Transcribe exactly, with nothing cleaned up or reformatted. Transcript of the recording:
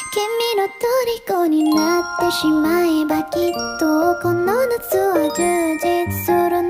君の虜になってしまえばきっとこの夏は充実する